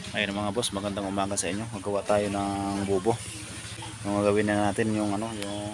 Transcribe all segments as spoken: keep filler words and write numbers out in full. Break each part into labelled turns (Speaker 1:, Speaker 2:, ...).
Speaker 1: Ayun mga boss, magandang umaga sa inyo. Magawa tayo ng bubo. Yung gagawin na natin yung ano, yung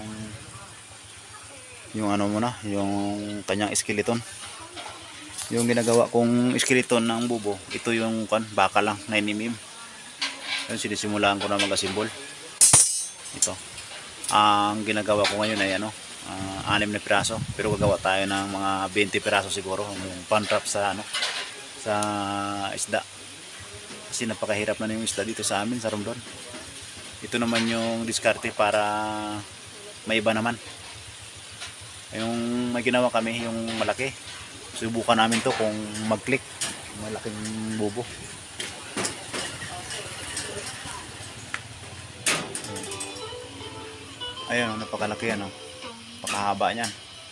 Speaker 1: yung ano muna, yung kanyang skeleton. Yung ginagawa kong skeleton ng bubo, ito yung kan baka lang nine millimeter. Yung sinisimulan ko na mag-assemble. Ito. Ang ginagawa ko ngayon ay ano, uh, anim na piraso, pero gagawa tayo ng mga twenty piraso siguro, yung pan-trap sa ano, sa isda. Kasi napakahirap na yung isda dito sa amin sa Romdon. Ito naman yung diskarte para may iba naman. Yung may ginawa kami, yung malaki. Subukan namin to kung mag-click. Malaking bubo. Ayun, napakalaki ano. Napakahaba niyan.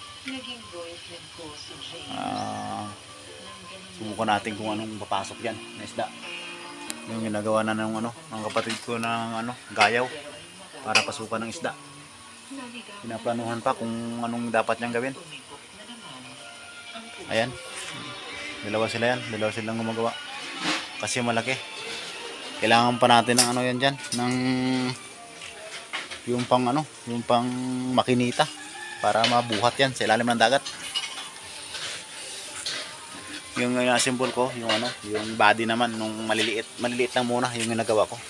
Speaker 1: Uh, subukan natin kung anong papasok yan na isda. Yung ginagawa na ng ano, ng kapatid ko ng ano, gayaw para pasukan ng isda. Pinaplanuhan pa kung anong dapat niyang gawin. Ayan. Dalawa sila yan. Dalawa silang gumagawa. Kasi malaki. Kailangan pa natin ng ano yan dyan. Ng yung pang ano, yung pang makinita. Para mabuhat yan sa ilalim ng dagat. Yung na-symbol ko, yung ano, yung body naman, nung maliliit. Maliliit lang muna yung ginagawa ko.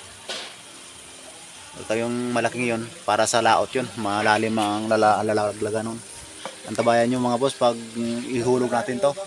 Speaker 1: Ito yung malaking yun, para sa laot yun. Malalim ang lalaglaga nun. Antabayan nyo mga boss pag ihulog natin to.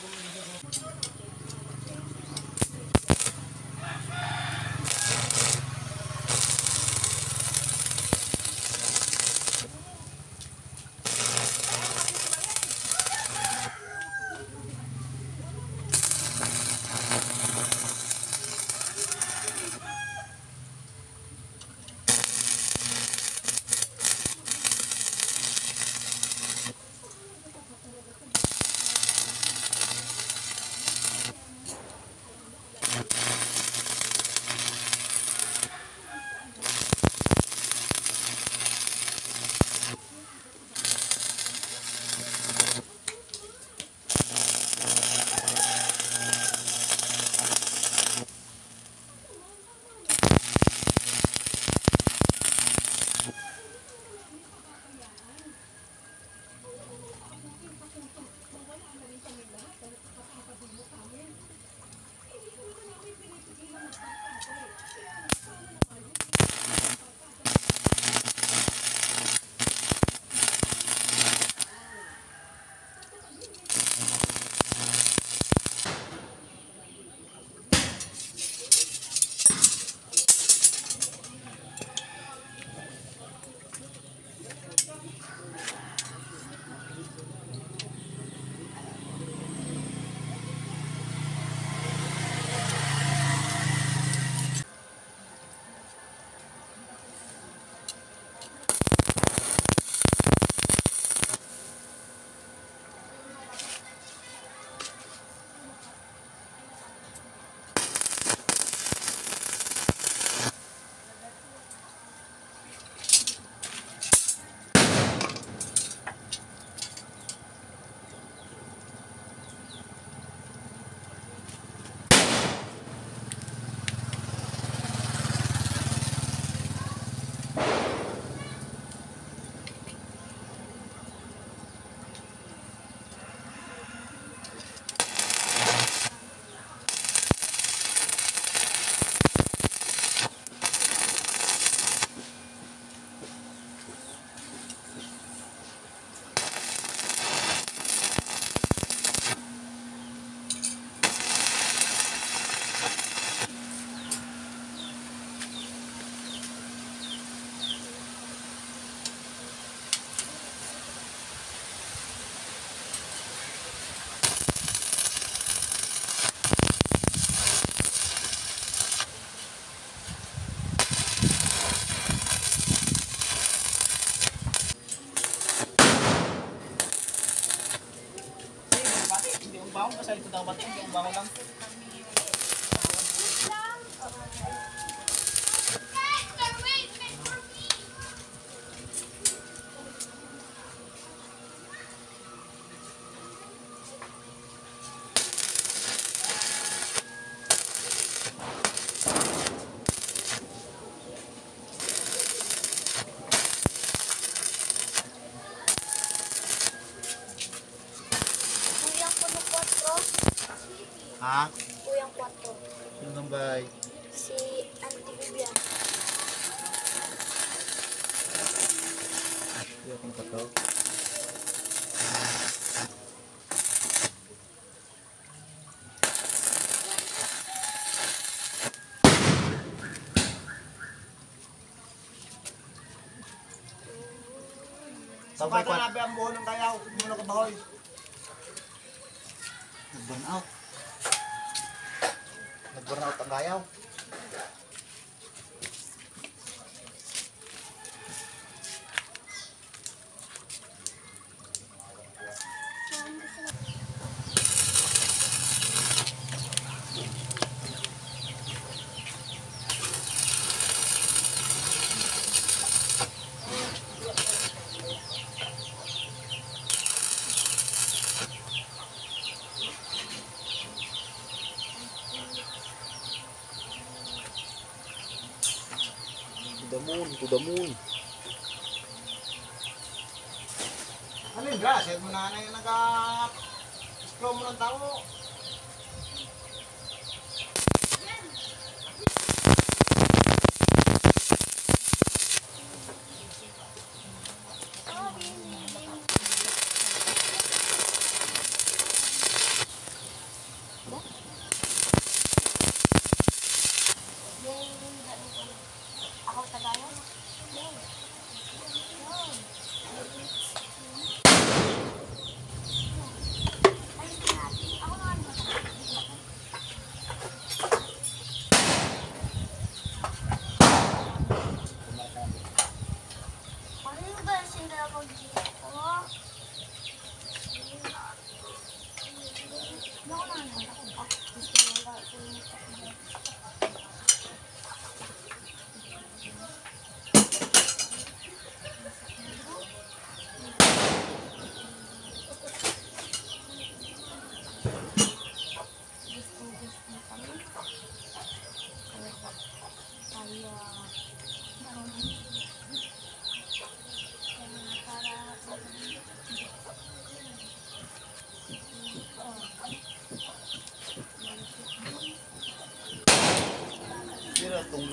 Speaker 2: Bangon ka sa likod ng bating, yung bangon lang.
Speaker 1: Bye-bye.
Speaker 3: Si Auntie Vivian.
Speaker 1: Hindi ako nakataw.
Speaker 4: Sabay ko nabi ang buo ng kayaw. Muna ka bahoy.
Speaker 1: Nag-burn out.
Speaker 4: Nag-burn out ang kayaw.
Speaker 1: To the moon, to the moon.
Speaker 4: Ano yun, Bra? Siyad mo na na yung nag-explore mo ng tao.
Speaker 3: Ako tagayan? No. No. Ayos na natin. Ako nga naman. Ano yung ba sila mag-gym ko? Ako nga naman. Ako ba? Gusto mo ba?
Speaker 1: Sira tong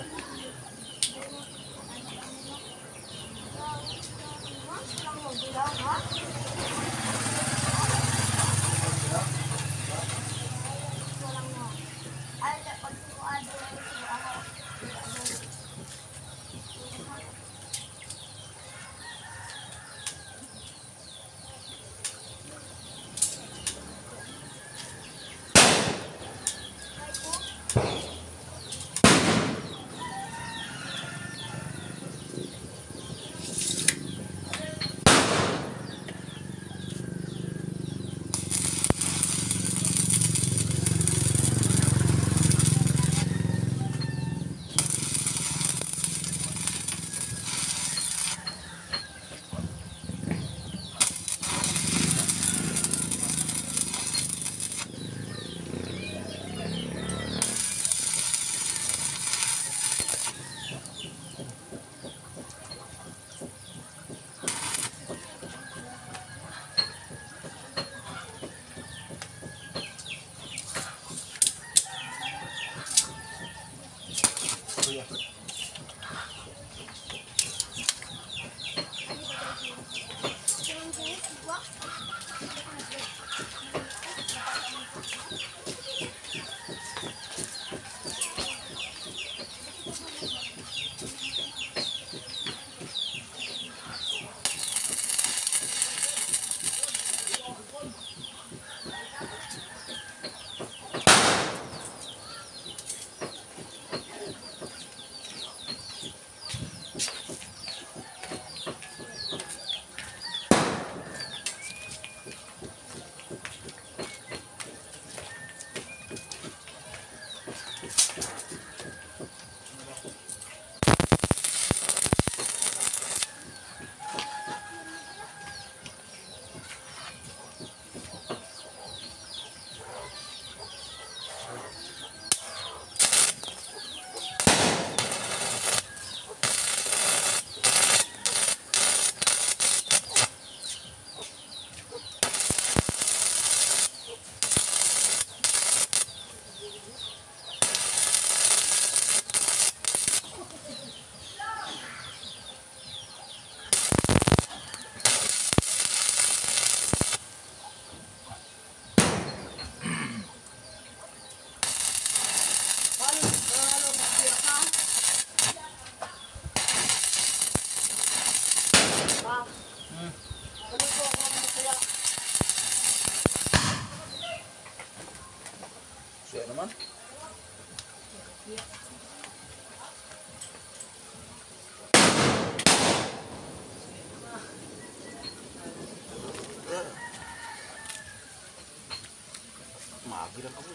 Speaker 1: Magiran ako.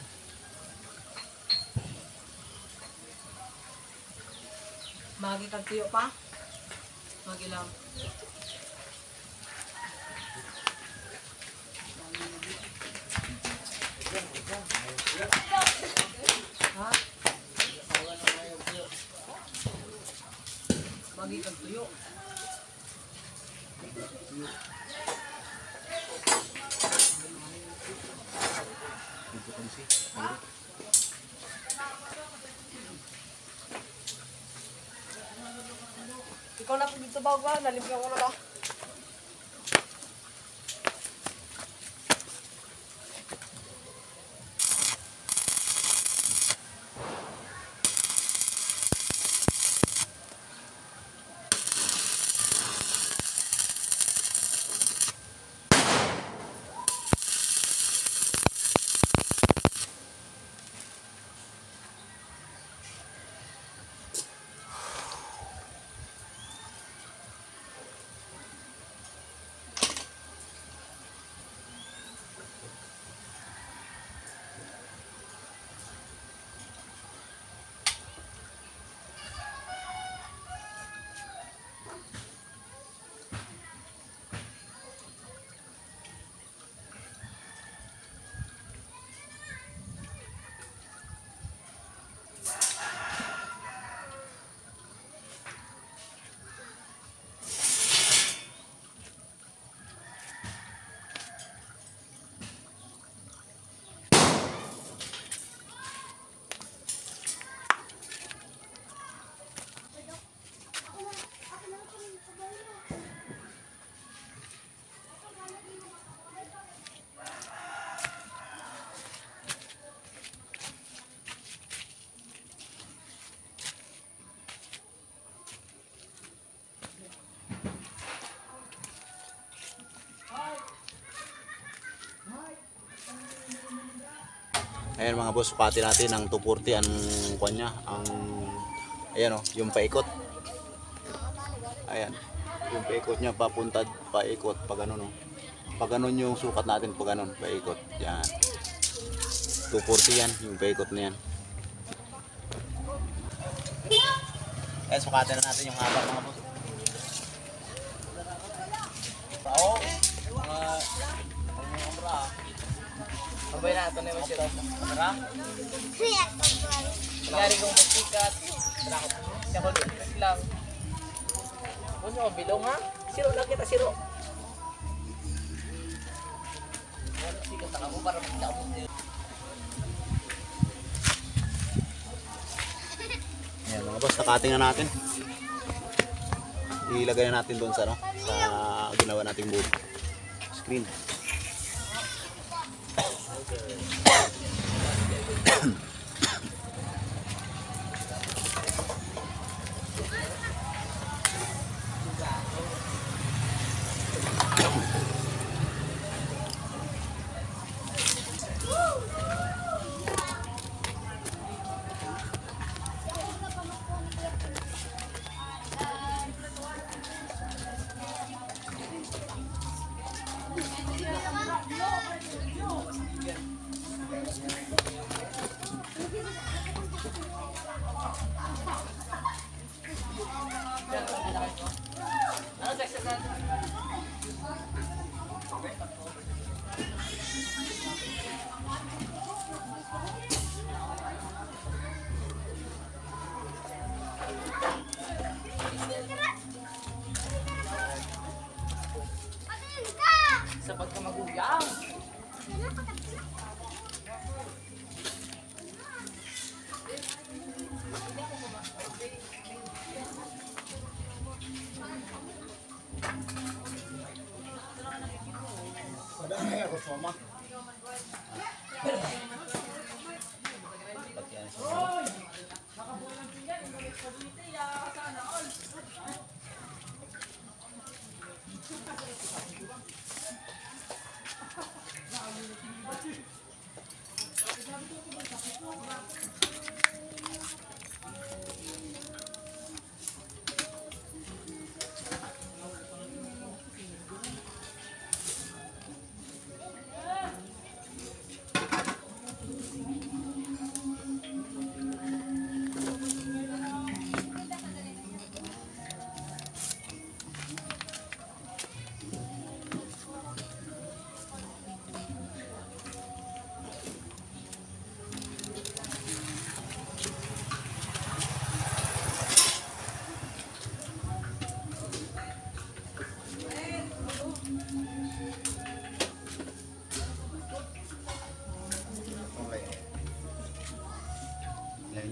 Speaker 2: Magi kag tuyo pa. Magi lang. Ha? Magi kag tuyo. Ikaw na po dito ba ba? Nalimpyo ko na ba?
Speaker 1: Ayan mga boss, pati natin ang two forty ang kuwan niya, ang ayan oh, yung paikot. Ayan. Yung paikot niya papunta, paikot pa ganun oh. Pa ganun yung sukat natin, pa ganun, paikot. Yan. two forty yan, yung paikot na yan. Ayan, sukatin na natin yung haba mga boss.
Speaker 2: Pao. Mga pangmura. Sabay na ito na yung sila. Tara.
Speaker 3: Kaya pagwari.
Speaker 2: Nangyari kong magsikat. Tara ko. Siya ko lang. Bunyo, bilong ha? Siro lang kita, siro. Sikat na ako para magkakabot niyo.
Speaker 1: Ayan mga boss, nakating na natin. Ilagay na natin doon sa, no, sa ginawa nating board screen.
Speaker 2: Ano text na? Sa pagkamaguyang.
Speaker 4: Padahal ako sama.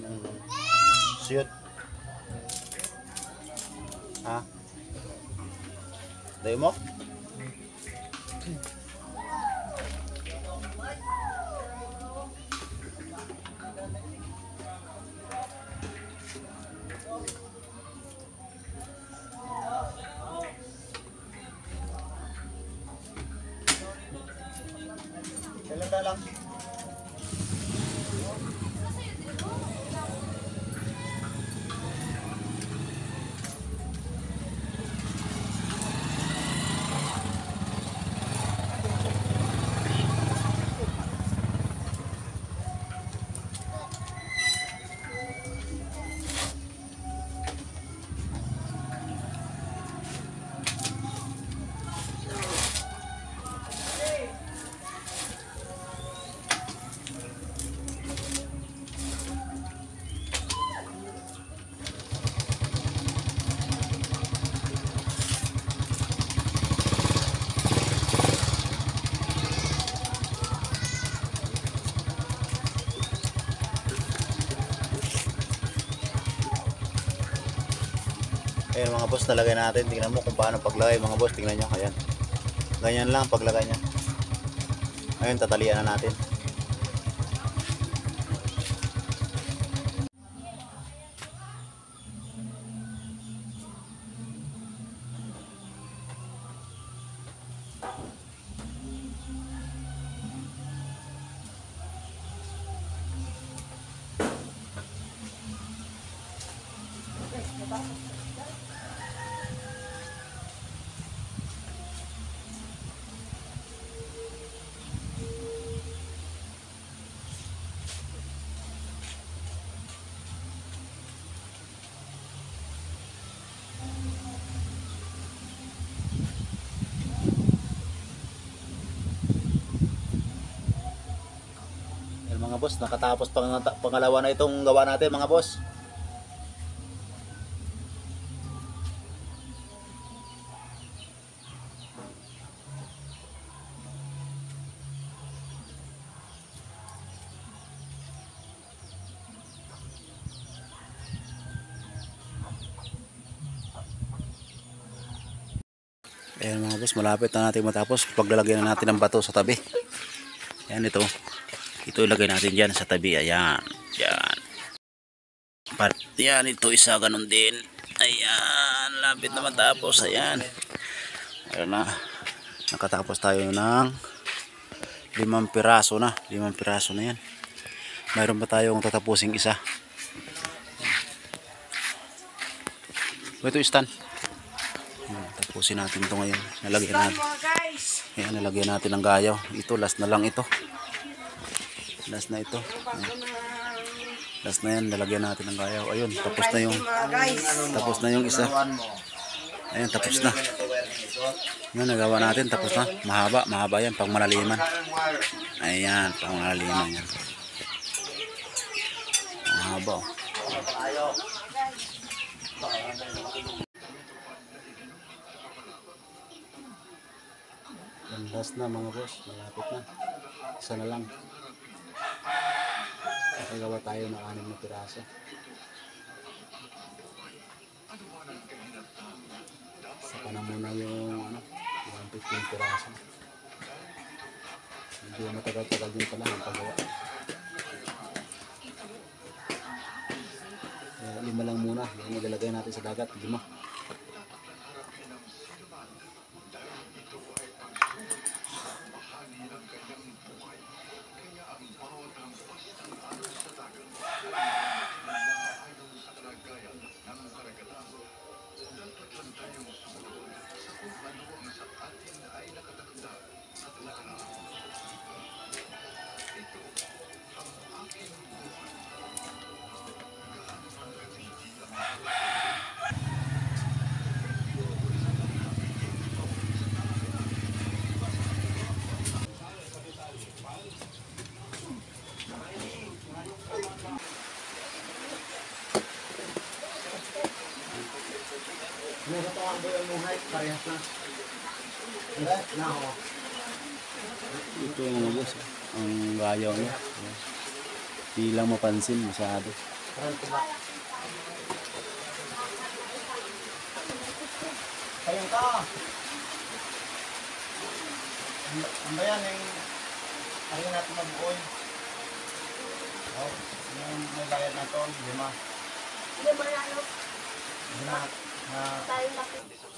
Speaker 1: Siyot. Ha? Dayo mo? Kailan na lang? Ayan mga boss, nalagay natin. Tingnan mo kung paano paglagay mga boss. Tingnan nyo, ayan. Ganyan lang paglagay nya. Ayun, tatalian na natin. Mga boss, nakatapos pang pangalawa na itong gawa natin mga boss. Ayan mga boss, malapit na natin matapos. Paglalagyan na natin ng bato sa tabi. Ayan ito. Ito ilagay natin dyan sa tabi. Ayan. Ayan. Part, yan. Ito isa ganun din. Ayan. Lapit na matapos. Ayan. Ayan na. Nakatapos tayo ng limang piraso na. Limang piraso na yan. Mayroon pa tayong tatapusing isa. Ito stand. Ayan, tapusin natin ito ngayon. Nalagyan natin. Ayan, nalagyan natin ng gayaw. Ito, last na lang ito. Last na ito. Ayan. Last na yan, lalagyan natin ng gayaw. Ayun, tapos na yung tapos na yung isa. Ayun, tapos na. Yan, nagawa natin, tapos na. Mahaba, mahaba yan, pang malaliman. Ayan, pang malaliman yan. Mahaba. Oh. Yan, last na mga boss, malapit na. Isa na lang. Nakagawa tayo ng anim na piraso. Saka na muna yung ano, yung fifteen piraso. Hindi matagal-tagal din pala ang paggawa. Kaya lima lang muna, yung ilalagay natin sa dagat, lima. Nakatawag ba yung muhay? Parehas na. Hindi? Na ako. Ito yung mga boss. Ang gayaw niya. Di lang mapansin masyado.
Speaker 4: Karan tiba. Kayang ka. Ang bayan yung hari natin mabuoy. Oh, yung may bayad na to, lima.
Speaker 3: Lima na ano?
Speaker 4: Lima na
Speaker 3: Tayo laki.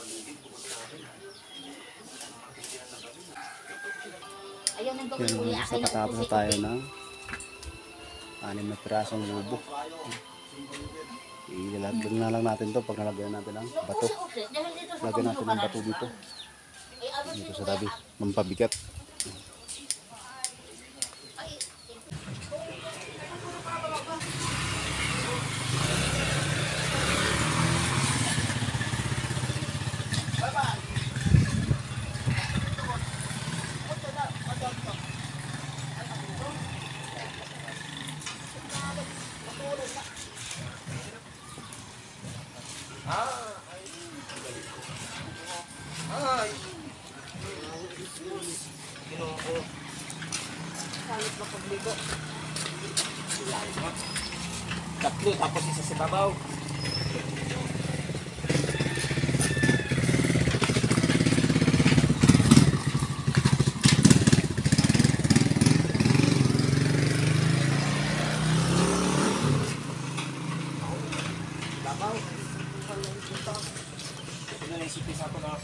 Speaker 3: Ayaw nang gawin
Speaker 1: Yun,
Speaker 3: uli.
Speaker 1: sa
Speaker 3: Akin ang
Speaker 1: katapos na
Speaker 3: pusi.
Speaker 1: tayo ng anim na pirasong bubo. Ilalagyan na lang natin to pag nalagyan natin ng bato.
Speaker 3: Usi-usi. Dahil dito sa
Speaker 1: Lagyan natin ng bato dito.
Speaker 3: Ay, ano
Speaker 1: Dito
Speaker 3: dito
Speaker 1: sa tabi. Mampabigat.
Speaker 2: Tatlo, tapos isa sa babaw. Babaw. Ito na isipis ako na.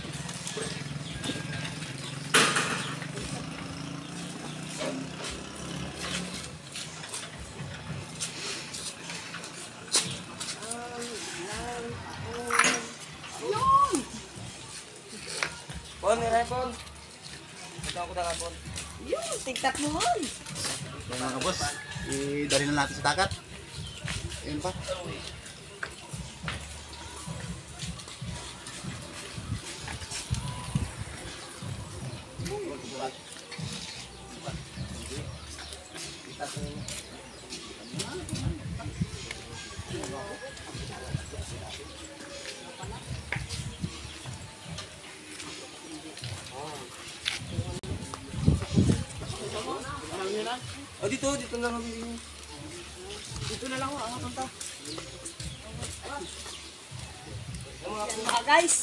Speaker 2: Pon, niray pon. Ito ako na pon.
Speaker 3: Yun, tigtat mo hon.
Speaker 1: So mga boss, idali na natin sa dagat. Ayun pa.
Speaker 2: Oh, dito, dito na lang. Dito na lang ako, ang punta.
Speaker 3: Mga guys.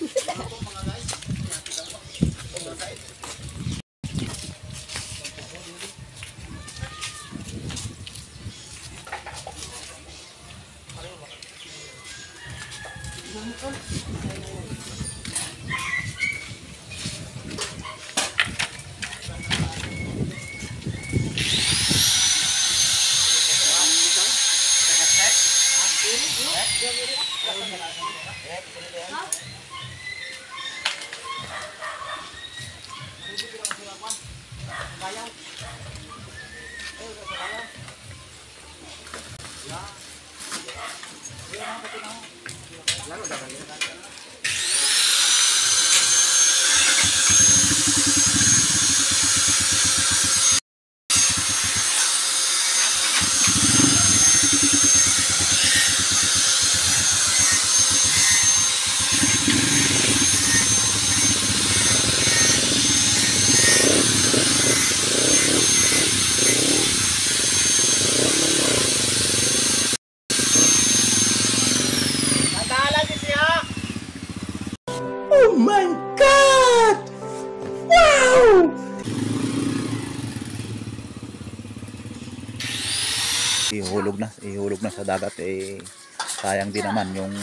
Speaker 3: Ihulog na, ihulog na sa dagat eh sayang din naman yung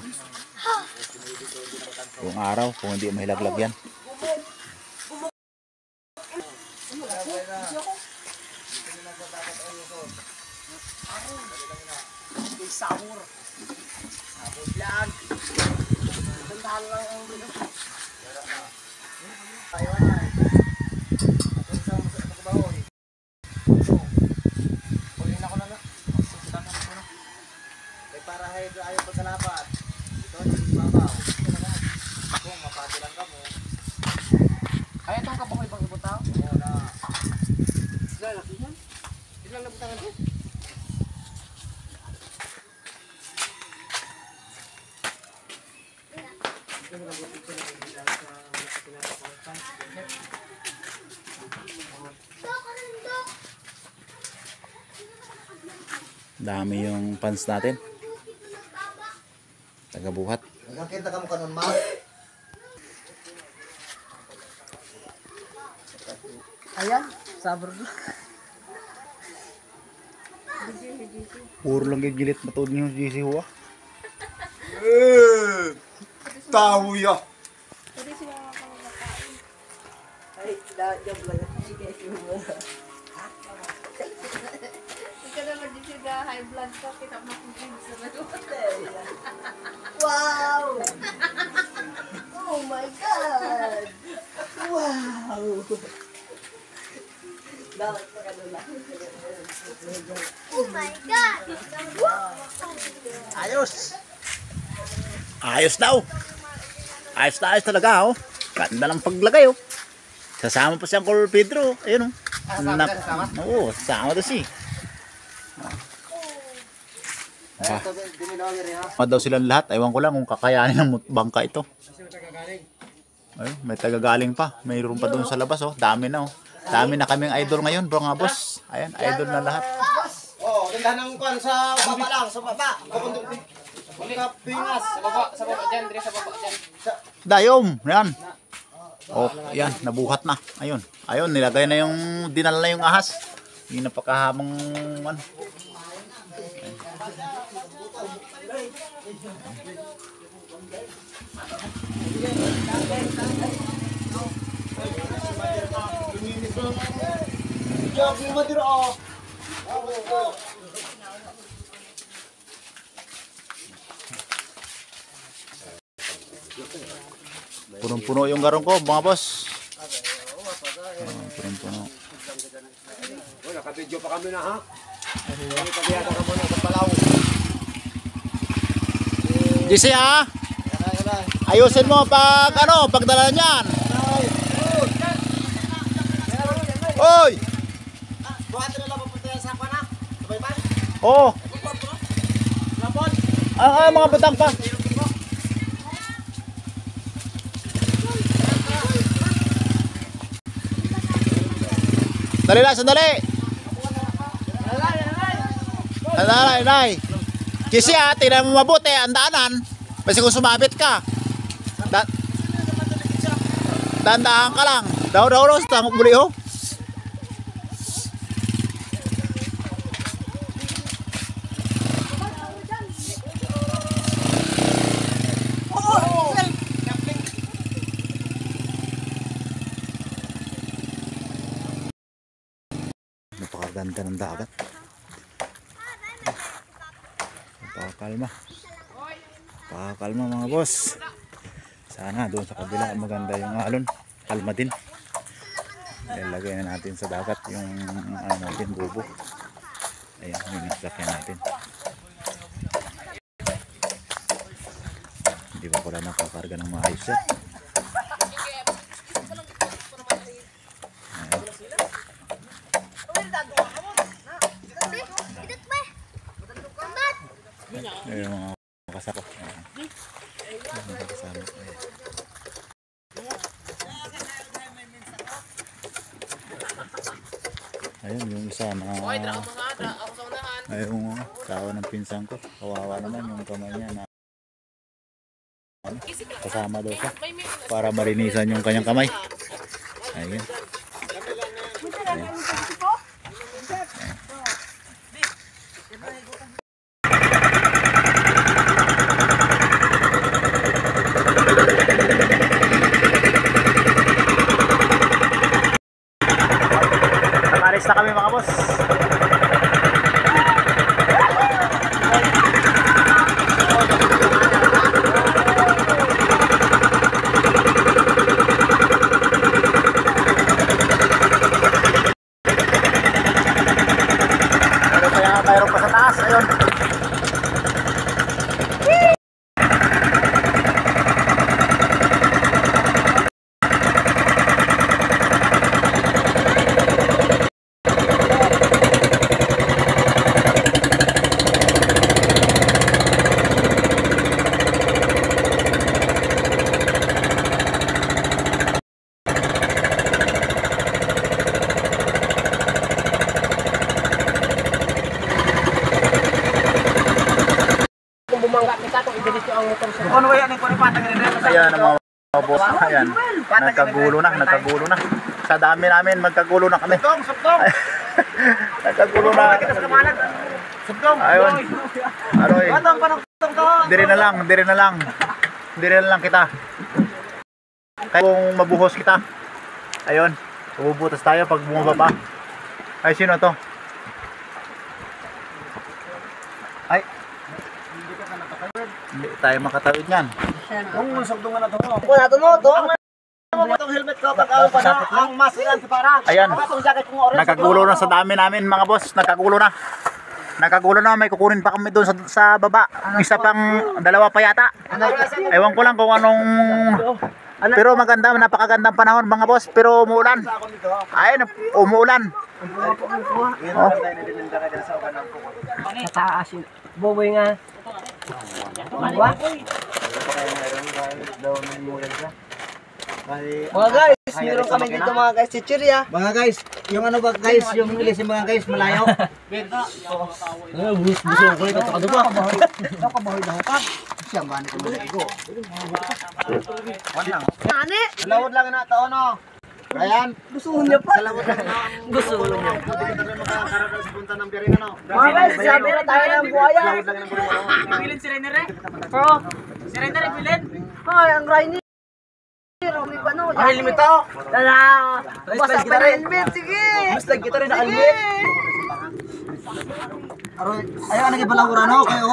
Speaker 3: yung araw kung hindi mahilaglag yan.
Speaker 2: Sahur. Sahur vlog. Tandahan lang ang video. Ayaw na. Ang sa mga pagbabaw. Pagin ako na na. Sitan na ko na. Kay para hay ayaw pagkalapat. Ito di babaw. Kung mapadilan ka mo. Ay itong kabuhay bang ibutaw? Oo na. Sila laki yan. Sila nabutangan ko.
Speaker 3: Dami yung fans natin. Taga-buhat.
Speaker 2: Nagkakita ka mo kanon, ma? Ayan, sabro na.
Speaker 3: Puro lang gigilit matod niyo G C Hua.
Speaker 4: Eh! Tao ya!
Speaker 2: Ay, job lang. Sige, sige.
Speaker 5: Ikaw naman din siya high blood ka, kita mo kung sa
Speaker 2: Wow! Oh my God! Wow! Dapat pa ka doon lang.
Speaker 5: Oh my God!
Speaker 3: Ayos! Ayos daw! Ayos na ayos talaga oh. Ganda ng paglagay oh. Sasama pa siyang Col Pedro. Ayun oh.
Speaker 2: Ah, sasama
Speaker 3: Nak-
Speaker 2: ka, sasama?
Speaker 3: Oo, sasama daw si.
Speaker 2: Ay, ito, diminawin rin ha.
Speaker 3: Mga daw silang lahat. Ewan ko lang kung kakayanin ng bangka ito. Ay, may tagagaling pa. Mayroon pa doon sa labas oh. Dami na oh. Dami na kaming idol ngayon bro nga boss. Ayan, idol na lahat.
Speaker 4: Oh, ganda ng kwan sa baba lang, sa baba. Kapundok din. Kapingas.
Speaker 2: Sa baba, sa baba dyan, dire sa baba dyan.
Speaker 3: Dayom, yan. Oh, yan, nabuhat na. Ayun. Ayun, nilagay na yung dinala na yung ahas. Yung napakahamang ano.
Speaker 4: Job ni Madiro oh.
Speaker 3: Punong-puno yung garong ko, mga boss. Oh, punong-puno.
Speaker 4: Oh, naka-video pa kami na ha. Kami pagiyata ka muna sa Palaw.
Speaker 3: G C ha? Ayusin mo pag ano, pagdala niyan. Oy!
Speaker 4: Buhatin na lang papunta yan sa kwan ha. Sabay ba?
Speaker 3: Oh,
Speaker 4: Lapon.
Speaker 3: ang ah, mga butang pa. Dali lang, sandali. Dali, dali. Kasi ah, tingnan mo mabuti, ang daanan. Kasi kung sumabit ka. Da Dandahan ka lang. Daw, daw, daw, tangok muli ho. Napakaganda ng dagat. Napakakalma. Napakakalma mga boss. Sana doon sa kabila maganda yung alon. Kalma din. Ilalagay na natin sa dagat yung ano natin, bubo. Ayan, yung sasakyan natin. Hindi pa pala nakakarga ng maayos yan. Ayan yung mga kasako. Ayan. Yung mga kasama. Ayan. Ayun yung isa na ayun yung kawa ng pinsan ko. Kawawa naman yung kamay niya na ano, kasama daw siya para marinisan yung kanyang kamay. Ayun. Ayun. Nakalis na kami mga boss. Ano kaya mayroon pa sa taas? Ayun.
Speaker 2: kung bumangga kita, kung ibilis ang motor sa...
Speaker 4: Ano yan yung panipatag rin rin?
Speaker 3: Ayan ang mga boss. Ayan. Nagkagulo na, nagkagulo na. Sa dami namin, magkagulo na kami.
Speaker 4: Subdong, subdong!
Speaker 3: Nagkagulo na.
Speaker 4: Subdong!
Speaker 3: Ayun. Ano eh.
Speaker 4: Batang panang subdong!
Speaker 3: Dire na lang, dire na lang. Dire na lang kita. Kaya kung mabuhos kita. Ayun. Bubutas tayo pag bumaba pa. Ay, sino to? Ay. Hindi tayo makatawid niyan.
Speaker 4: Kung subdong na ito mo.
Speaker 2: Wala to mo, to.
Speaker 4: Ano mo itong helmet ko? Pag-aw pa na ang masiran sa para.
Speaker 3: Ayan.
Speaker 4: Itong jacket kong orange.
Speaker 3: Nakagulo na sa dami namin mga boss. Nakagulo na. Nakagulo na. May kukunin pa kami doon sa, sa baba. Isa pang dalawa pa yata. Ewan ko lang kung anong... Pero maganda. Napakagandang panahon mga boss. Pero umuulan. Ayun. Umuulan. Oh.
Speaker 2: Sa taas yun. Boboy nga. Diba? Mga guys, meron kami dito mga guys, chichirya.
Speaker 4: Mga guys, yung ano ba guys, yung ilis yung mga guys, malayo.
Speaker 2: Ah, bus bus ko ito takado pa.
Speaker 4: Nakabahoy na hapag. Siyang ganit mo na igo. Wanang.
Speaker 5: Ane?
Speaker 4: Salawad lang na ito, no? Ryan,
Speaker 2: Gusto niya pa.
Speaker 4: salawad lang na.
Speaker 2: Gusto niya.
Speaker 4: Hindi ka rin makakarakal sa punta ng Pirina, no?
Speaker 2: Mga guys, sabi na tayo ng buhaya.
Speaker 4: Salawad lang ng Pirina, no?
Speaker 2: Bilin si Renner eh. Bro, si Renner eh, bilin. Ay, ang Rainy. Romy pa no. Ay, helmet ako. Tala. Basta pa na helmet, sige. Basta kita rin na helmet.
Speaker 4: Aroy, ayaw nagibalaura, no? Kayo.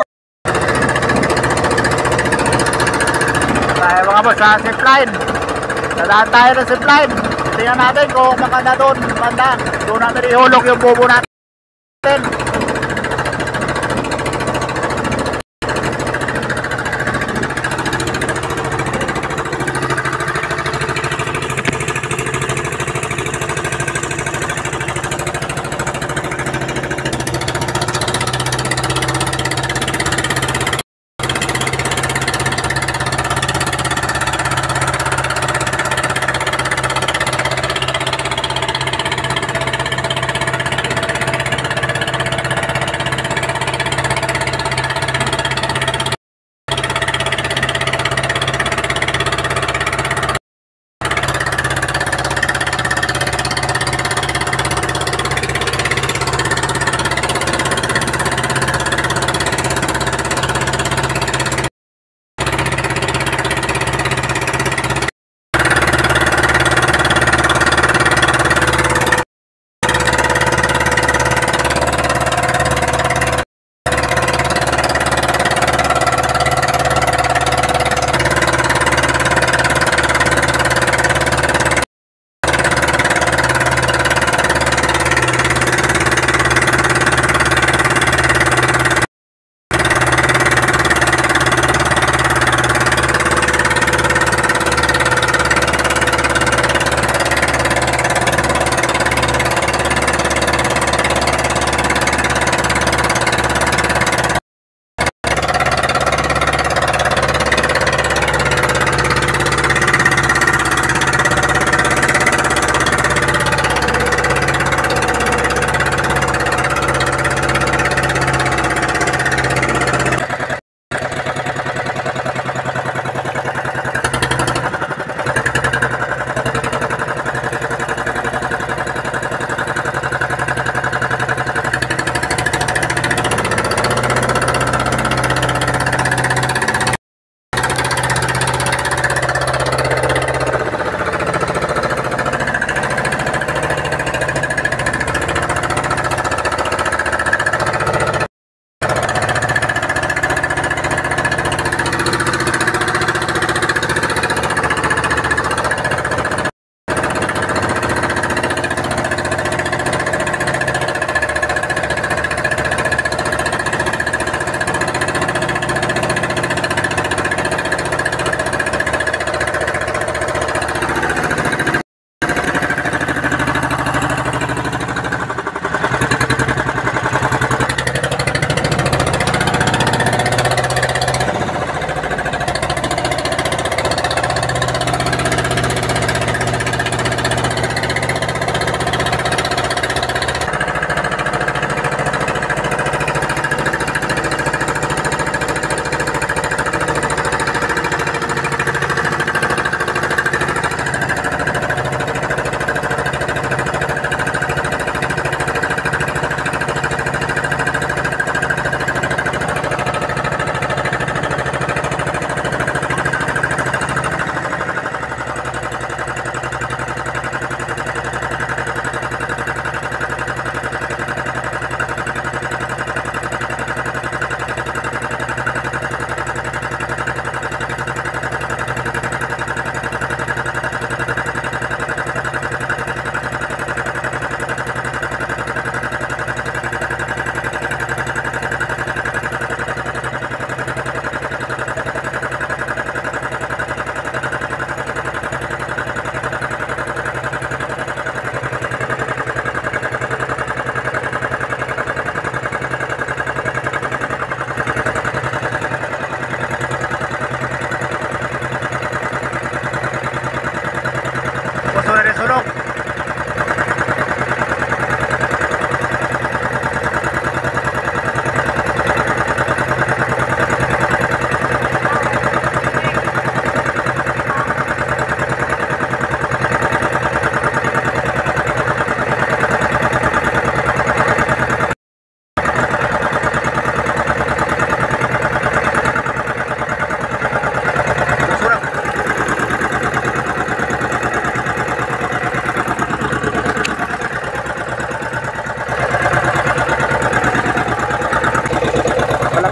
Speaker 3: Tayo mga boss sa zipline. Dadaan tayo ng zipline. Tingnan natin kung maganda doon. Maganda. Doon natin ihulog yung bubo natin.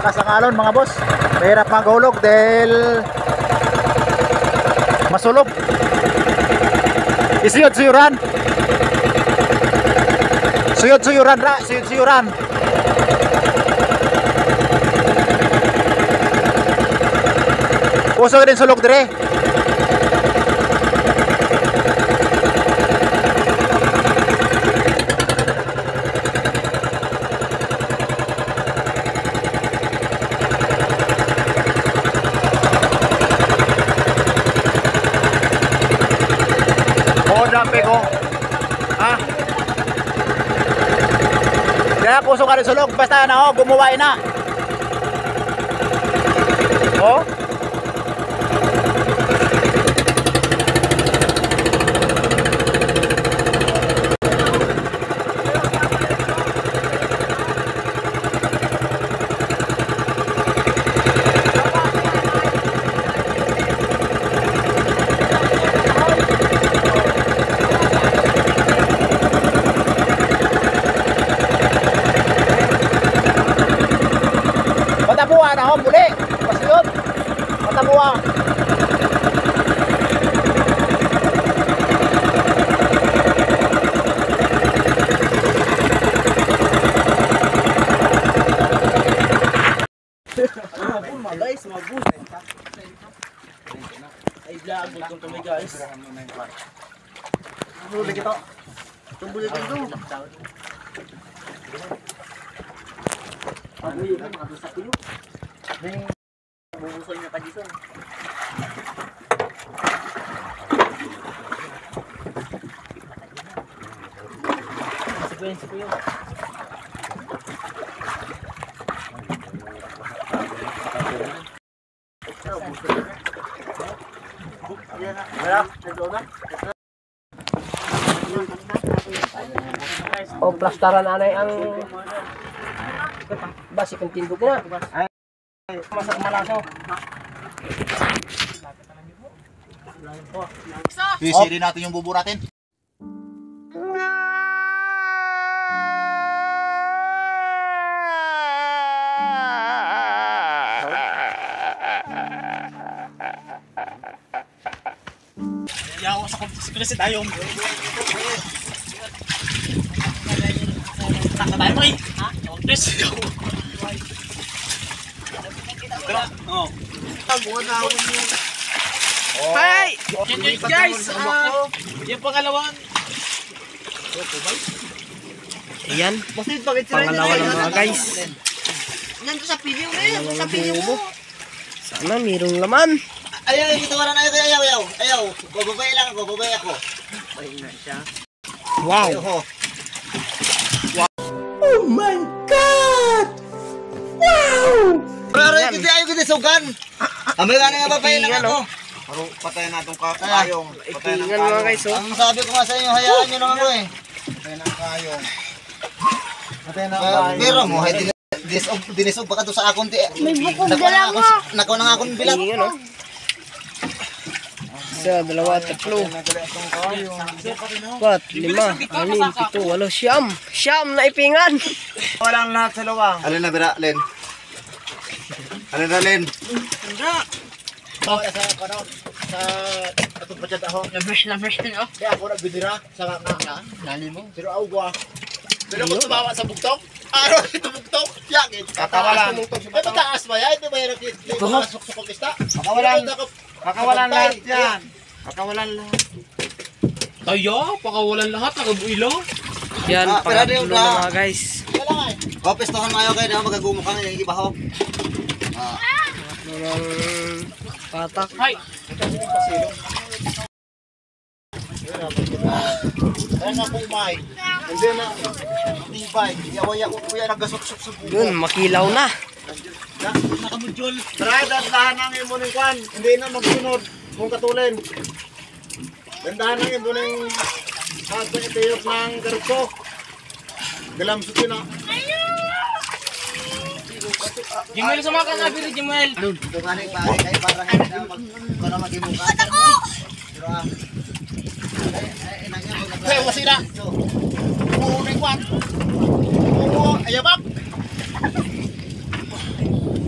Speaker 3: malakas ang alon mga boss. Mahirap maghulog dahil masulog. Isuyod-suyuran. Suyod-suyuran ra, suyod-suyuran. Puso din sulog dire. Dampi ko. Ha? Kaya puso ka rin sulog. Basta na oh, gumuwain na. Oh? Matabuan ako muli. Kasi yun. Matabuan.
Speaker 2: Guys, mabus. Ay, vlog ko tuloy guys. Tuloy kita. Tumbul dito. Amoy yun, makabusak ko yun. Bubusol niya pa dito. Sequence ko yun. O plastaran anay ang basi kung tindog na. Ay, masak malaso.
Speaker 3: Sisirin natin yung bubo natin.
Speaker 2: Yawa sa kumpusi tayo. Takta tayo mo eh. Ha? Yes. Oh. Hi! Yan guys! Uh, yung pangalawang ayan. Pangalawa ng mga guys.
Speaker 5: Nandun sa video mo eh. Nandun sa video mo.
Speaker 2: Sana mayroong laman.
Speaker 4: Ayaw, ito wala na ayaw, ayaw, ayaw. Ayaw, bababay lang ako, bababay ako.
Speaker 2: Wow!
Speaker 4: Ayaw,
Speaker 2: Oh my God! Wow!
Speaker 4: pero ayaw, hindi ayaw hindi sugan. Amay ka na nga babay lang ako.
Speaker 3: Pero patayin natin kayong.
Speaker 2: Ikingan mga guys oh.
Speaker 4: Ang sabi ko nga sa inyo, hayaan nyo lang ako eh.
Speaker 3: Patayin ang kayong. Patayin ang
Speaker 4: Uh, pero mo, hay dinisog, dinisog baka to sa akong ti. May bukog dala mo. Nako na nga akong bilat.
Speaker 2: Ikingan oh. Isa, dalawa, tatlo, apat, lima, anim, pito, walo, siyam. Siyam na ipingan.
Speaker 3: Walang lahat sa luwang.
Speaker 4: Alin na bira, Len? Alin na, Len?
Speaker 3: Oh, sa ano, sa atong padyad ako.
Speaker 5: Lamesh, lamesh din oh.
Speaker 3: Kaya ako nagbidira sa kakaka. Nani mo? Pero awwa. Pero kung tumawa sa bugtong, araw ito bugtong, yakit.
Speaker 4: Katawalan.
Speaker 3: Ay, mataas ba yan? Hindi ba yan nakisuksok pista?
Speaker 4: Kakawalan.
Speaker 3: Kakawalan lahat yan. Kakawalan lahat.
Speaker 6: Tayo, pakawalan lahat, nakabuilo.
Speaker 2: Yan,
Speaker 4: Ah, pero
Speaker 2: pangatlo
Speaker 4: yung
Speaker 2: na
Speaker 4: na-
Speaker 2: mga guys.
Speaker 4: O, pistohan mo ayaw kayo na magagumukha nga yung iba ho. Ah,
Speaker 2: Walang patak.
Speaker 6: Hay!
Speaker 3: Kaya nga kung may. Hindi na. Tibay. Yawaya ko kuya nagasuksok sa buko.
Speaker 2: Yun, makilaw na.
Speaker 3: Nakamudyol. Try dahan ang imo ning kwan. Hindi na magsunod kung katulin. Dandahan ang imo ning hagda itiyok ng garso. Galamsot yun ah.
Speaker 6: Jimel, sama ka nga, Billy Jimel.
Speaker 4: tunganin pa ay para hindi na mag para magimukha. Pero ah. Ay, ay, nanya mo
Speaker 3: Hey, wasira. Oo, ning kwan. Oo, ayabak.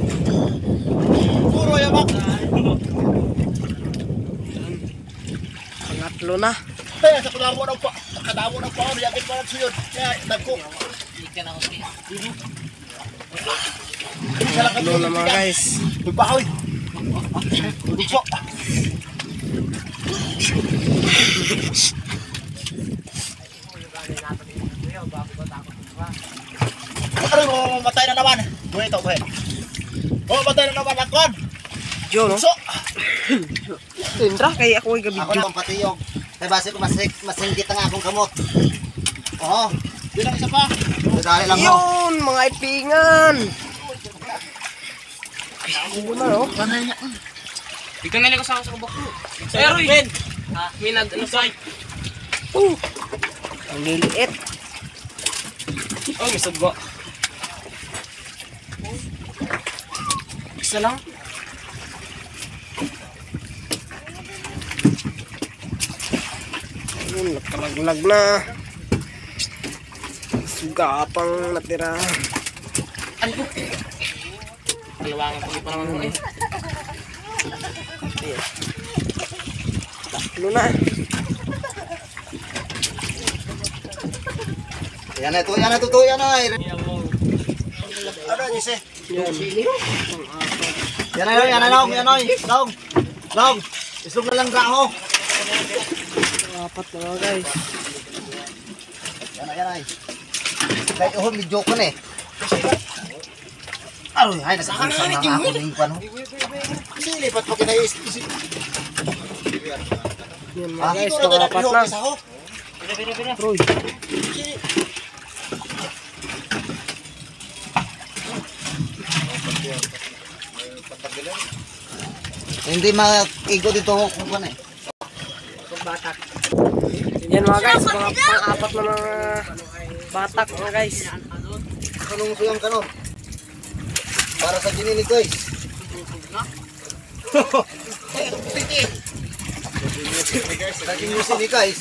Speaker 2: Tatlo na.
Speaker 4: Kaya sa kadamo ng pa, kadamo ng pa, yakin pa ng suyod. Kaya nagko.
Speaker 2: Tatlo na mga guys.
Speaker 4: Magbahoy. Bugso. Ano, matay na naman. Buhay ito, buhay. Oh, matay na naman ang kon.
Speaker 2: Jo, no?
Speaker 4: So,
Speaker 2: Tindra, kaya ako ay gabi.
Speaker 4: ako na ang patiyog. Kaya base ko masik, masingkit ang akong kamot. Oo. Yun ang isa pa. Dali lang mo.
Speaker 2: Yun, mga ipingan. Ano na, no?
Speaker 6: Ikaw nalika sa sa kabak mo. Pero yun. May nag ano sa.
Speaker 2: Uh, ang liliit.
Speaker 6: Oh, may sagwa.
Speaker 2: Isa lang. Ayun, nakalaglag na. Sugapang natira.
Speaker 6: Kalawangan ko pa naman eh.
Speaker 2: Tatlo na.
Speaker 4: Yan na ito, yan na ito, yan na. Ano, Jose?
Speaker 2: Yan.
Speaker 4: Yan na, yan na, Long, yan na, Long. Long, islog na lang graho.
Speaker 2: Apat na mga guys.
Speaker 4: Yan na, yan na. Kahit uhon, medyo ko na eh. Aroy, ay, nasa kang sana nga ako ng pano. Kasi lipat mo kinayos.
Speaker 2: Yan mga guys, mga apat na. Roy.
Speaker 4: Hindi mag-igo dito kung ano eh.
Speaker 2: Yan mga guys, mga pang-apat na mga batak mga guys.
Speaker 4: Kanong suyang kanon. Para sa ginini guys. Naging musin ni guys.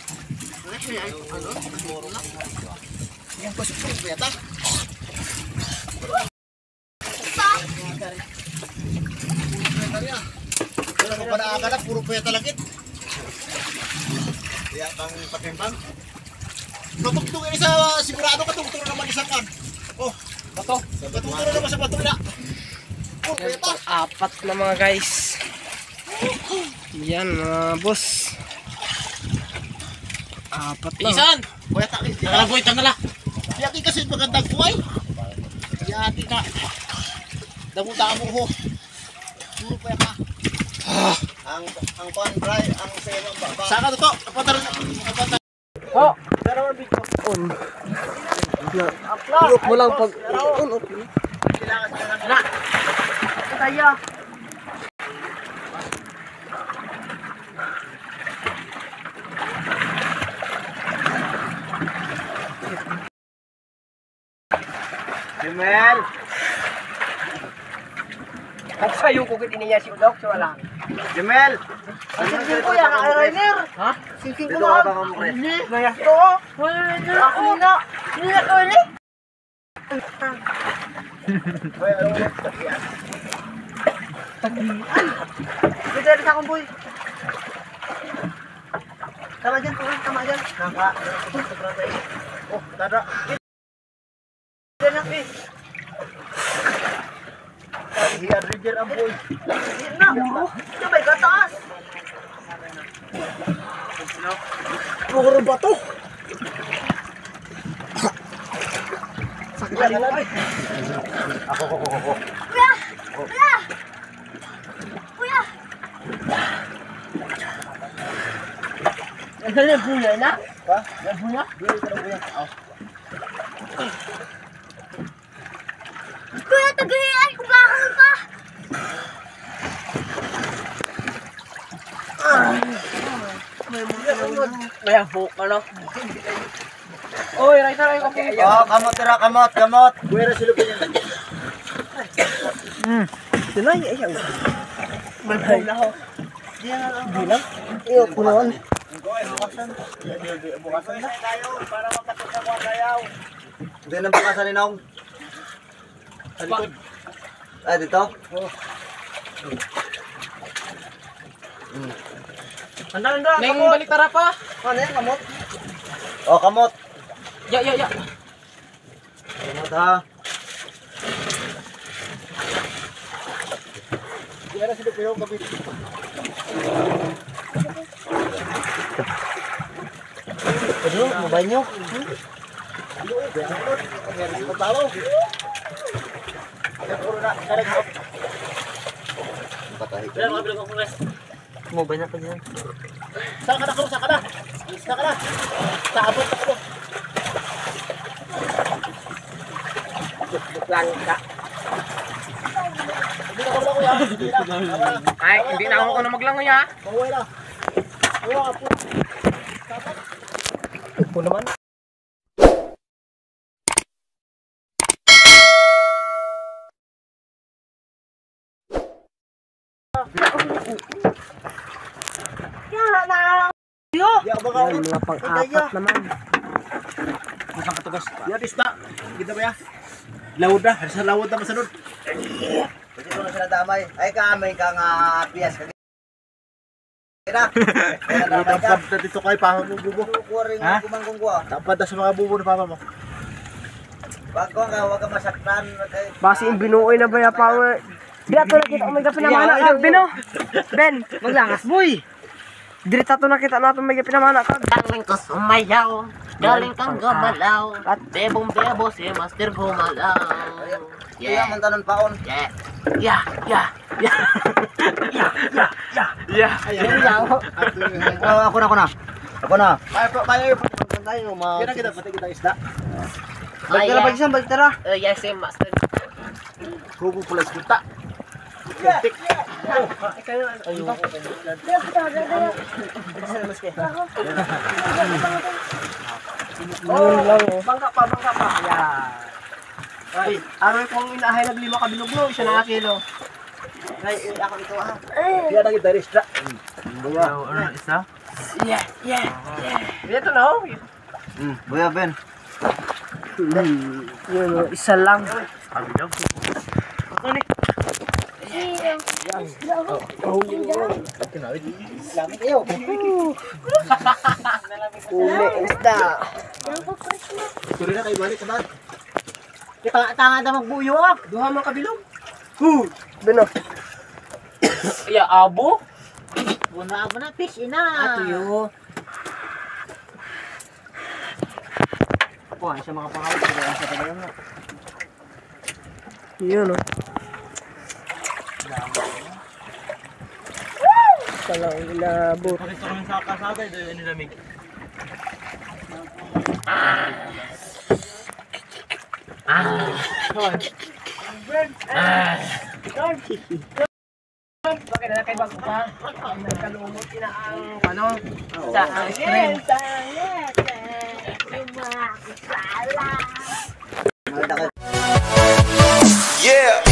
Speaker 4: Yan ko sa puyata. Wala mo pa nakakanak, puro puyata langit. Kaya kang pakimpang. Katugtugin isa, sigurado katugtugin naman isang kan. Oh, bato. Katugtugin naman sa bato na. Oh, puyata.
Speaker 2: Apat na mga guys. Yan mga boss. Apat na.
Speaker 6: Isan!
Speaker 4: Puyata kayo.
Speaker 6: Nakalaboy, tanala.
Speaker 4: Yakin kasi magandang buhay. Yati na. Damo-damo ho. Puro puyata. Ang ang pan dry, ang sayo ang baba. Saka to, apatar apatar.
Speaker 2: Oh,
Speaker 4: Darawan bito.
Speaker 2: on. Look mo lang pag on off.
Speaker 4: Kailangan na.
Speaker 2: Kaya.
Speaker 4: Jemel.
Speaker 2: Kapsayo ko gid niya si Udok so wala.
Speaker 4: Jemel.
Speaker 2: Singking ko yan, eyeliner. Ha? Singking ko
Speaker 4: Dito ka
Speaker 2: na.
Speaker 4: ba mo pre?
Speaker 2: Mayas to. Wala na. Ako na. Nila ko ulit. Dito rin sa akong boy. Tama dyan, tuloy. Tama dyan.
Speaker 4: Naka. Oh, tada.
Speaker 2: Dyan lang eh.
Speaker 4: Hiya Roger ang boy.
Speaker 2: Yan na. Sabay ka taas.
Speaker 4: Puro ba to?
Speaker 2: Sakit na lang eh.
Speaker 4: Ako ko ko ko.
Speaker 5: Kuya! Kuya! Kuya!
Speaker 2: Ano yung buya na?
Speaker 4: Ha?
Speaker 2: Yung buya?
Speaker 4: Dito ka na buya. Oh.
Speaker 5: Kuya, tagahian ko ba ako pa?
Speaker 2: May hook ano? Oy, right na ko.
Speaker 4: Oh, kamot tira, kamot, kamot. Buwera sila po yan.
Speaker 2: Sinay ay ang. May hook na ho. Bilang. Iyo punon.
Speaker 4: Bukasan na tayo para makatusa ko kayaw. Hindi na bukasan ni Nong. Sa likod. Ah, dito? Oo.
Speaker 2: Andan, andan,
Speaker 6: Neng
Speaker 2: kamot.
Speaker 6: balik tara pa.
Speaker 2: Ano yan, kamot? Oh, kamot.
Speaker 6: Ya, ya, ya.
Speaker 2: Kamot ha. Di ada sido pero kabit. Ano, mabay nyo? Ano, meron sa talo. Ay, puro na, karag hap. Patahi. Kaya mga bilang kong rest. Mabay na pa dyan. Saan ka na, Karo? Saan ka na? Saan ka na? Sa abot, sa abot.
Speaker 6: Langka.
Speaker 2: Hindi na ko lang, kuya. Hindi na. Tama na.
Speaker 6: Ay, hindi na ako na maglangoy ha.
Speaker 2: Mahuway na. Ayaw ka po.
Speaker 6: Upo naman.
Speaker 2: Ya, baka ulit.
Speaker 6: Mga pang-apat naman.
Speaker 2: Kusang katugas. Ya, pista. Kita ba ya? Lawod na. Sa lawod na masunod. Kasi ko na sila damay. Ay, kamay ka nga piyas. Kira. Kaya damay ka. Tapad na dito kay papa mo bubo. Kuring kumangkong ko. Tapad na sa mga bubo na papa mo. Wag ko nga, wag ka masaktan.
Speaker 6: Basi yung binuoy na ba ya pa? Dito na kita umay pinamana ka, Bino. Ben, maglangas boy. Dito to nakita natin may pinamana ka.
Speaker 7: Galing ko sumayaw, galing kang gumalaw, at bebong bebo si Master gumalaw.
Speaker 2: Yeah, man tanon paon.
Speaker 7: Yeah, yeah, yeah, yeah, yeah, yeah, yeah,
Speaker 2: Yeah. Oh, ako na, ako na. Ako na. Ay, pa, payo yung pagkakan tayo. Kaya kita, pati kita isda. Balik tara, balik balik tara.
Speaker 7: Uh, yes, si Master.
Speaker 2: Kubo pula iskuta. Kentik. Ayun.
Speaker 6: Oh, bangka pa, bangka pa. Yeah. Ay, aroy kong inahay naglima ka binuglo, isa na kilo.
Speaker 2: Ay, ako ito ah. Kaya na kita isda. Buya.
Speaker 6: Ano, isa? Yeah, yeah, yeah. Dito na oh.
Speaker 2: Hmm, buya Ben.
Speaker 6: Yun, oh, isa lang.
Speaker 2: Lamig kayo.
Speaker 6: Uli, isda.
Speaker 2: Suri na kayo balik sa bag.
Speaker 6: Kita tanga na magbuyo ah. Duha mo kabilog. Hu, Bino. Ya abo.
Speaker 7: Wala mo na, fish ina.
Speaker 6: Ato yo.
Speaker 2: Ako, ay sa mga pangawit. Kaya sa tayo na.
Speaker 6: Yun oh. Salang ilabot.
Speaker 2: Pakita kami sa kasada. Ito yung nilamig.
Speaker 6: Bakit na kay bago pa? Nagkalumot ina ang ano sa ang screen.
Speaker 2: Maganda kayo.
Speaker 8: Yeah.